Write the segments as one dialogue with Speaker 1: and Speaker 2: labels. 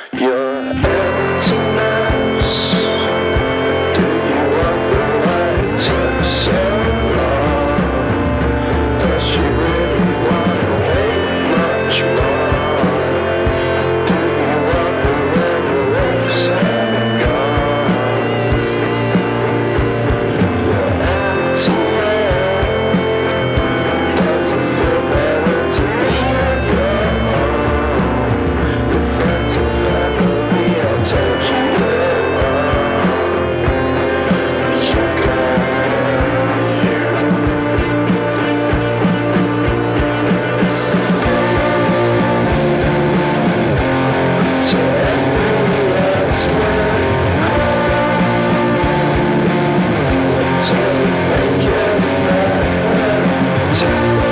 Speaker 1: Your emptiness. Do you wonder why it took so long? Does she really want to wait much more? Do you wonder when your lips have gone? Your emptiness. Does it feel better to be on your own? Your friends and family all told you you're wrong. You've got you. So every last word till you make it back home to.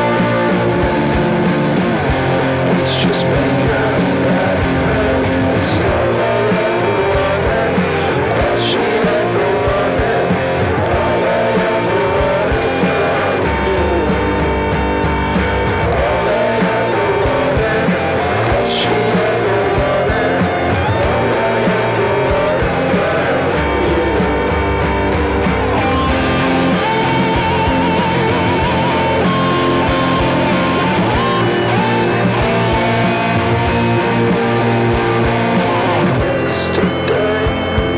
Speaker 1: Let's just make it back home. It's all I ever wanted, all she ever wanted, all I ever wanted from you. All I ever wanted, all she ever wanted, all I ever wanted from you. Yesterday,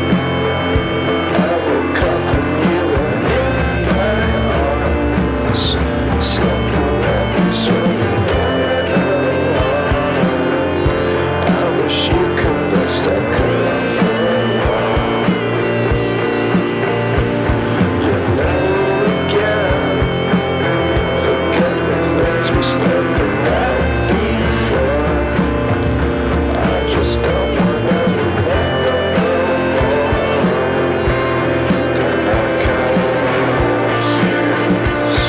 Speaker 1: I woke up and you were in my arms. Slept forever so you weren't alone. I wish you could rest, I couldn't prolong. You know again, forget the things we spoke about before. I just don't wanna remember no more than I confuse.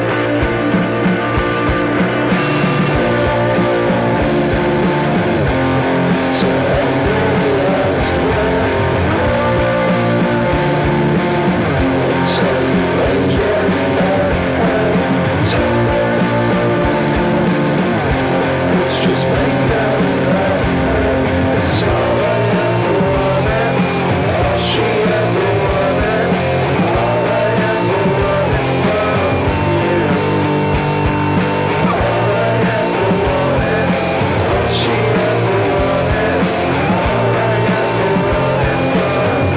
Speaker 1: So every last word till you make it back home to. Let's just make it back home. It's all I ever wanted, all she ever wanted, all I ever wanted from you. All I ever wanted, all she ever wanted, all I ever wanted from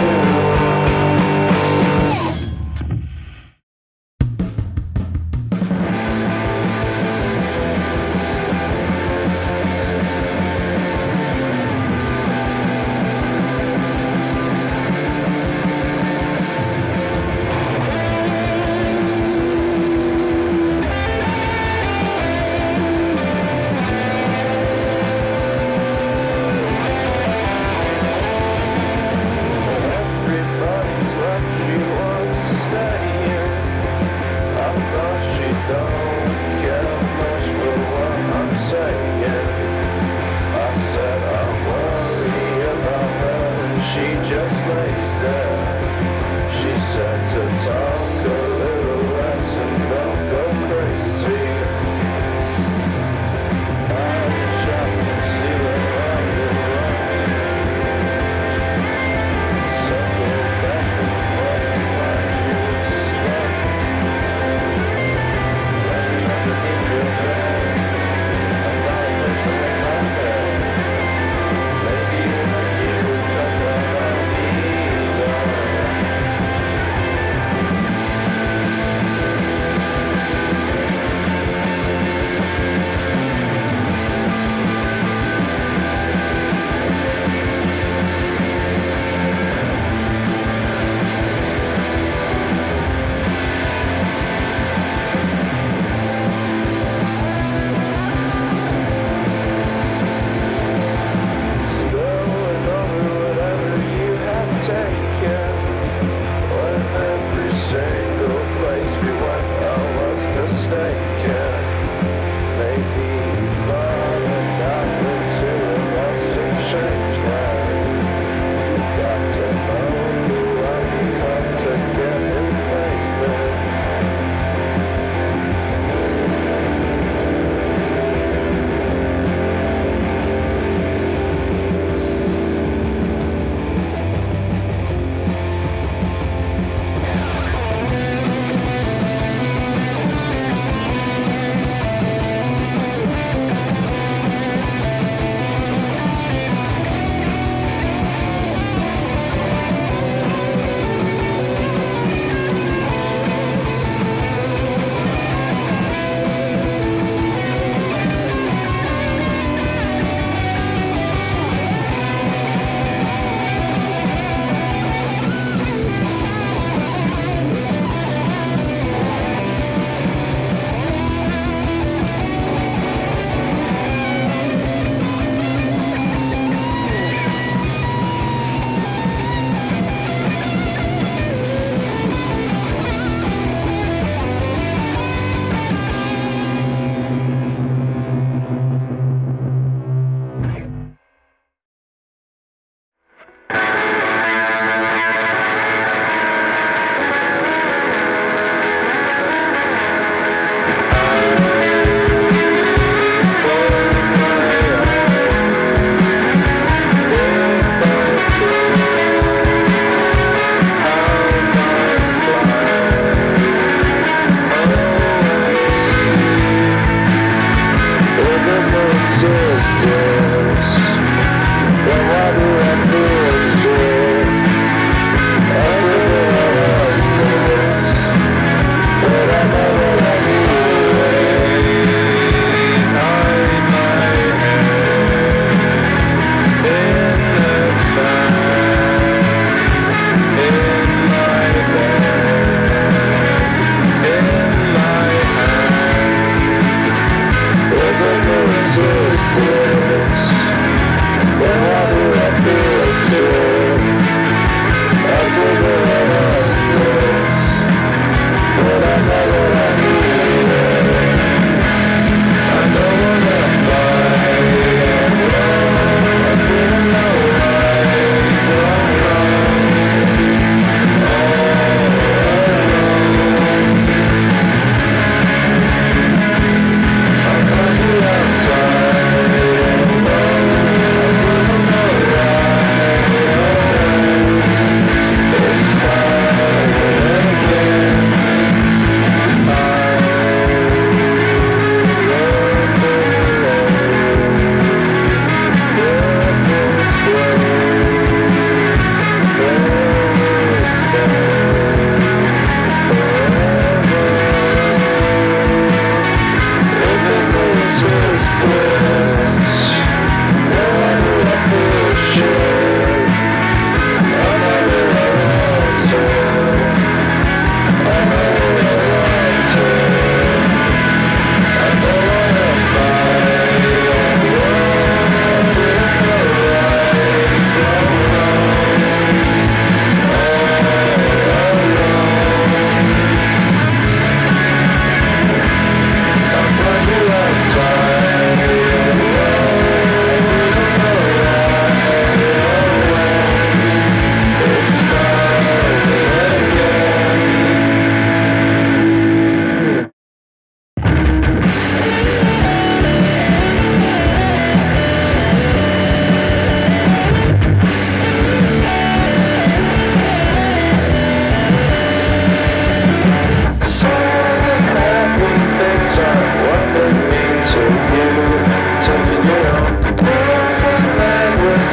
Speaker 1: Everybody's what she wants to stay in. I thought she don't care much for what I'm saying. I said I worry about her and she just laid there. She said to talk a little less and don't go crazy. I wish I could see her on the run. Circle back and forth to find you asleep. Laying underneath your bed, I'm lying listening in my bed. Maybe even you don't wanna be there.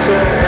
Speaker 1: soul.